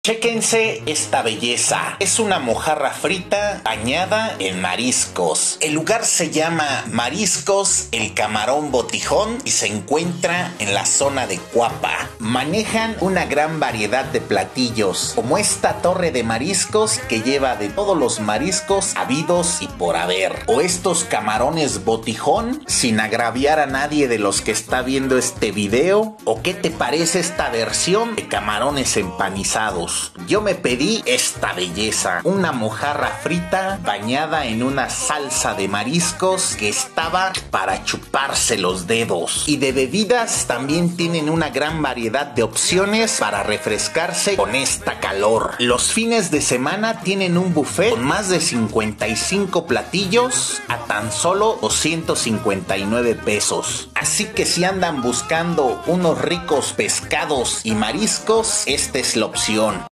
Chéquense esta belleza. Es una mojarra frita bañada en mariscos. El lugar se llama Mariscos El Camarón Botijón y se encuentra en la zona de Cuapa. Manejan una gran variedad de platillos, como esta torre de mariscos que lleva de todos los mariscos habidos y por haber. O estos camarones botijón, sin agraviar a nadie de los que está viendo este video. ¿O qué te parece esta versión de camarones empanizados? Yo me pedí esta belleza, una mojarra frita bañada en una salsa de mariscos que estaba para chuparse los dedos. Y de bebidas también tienen una gran variedad de opciones para refrescarse con esta calor. Los fines de semana tienen un buffet con más de 55 platillos a tan solo 259 pesos. Así que si andan buscando unos ricos pescados y mariscos, esta es la opción.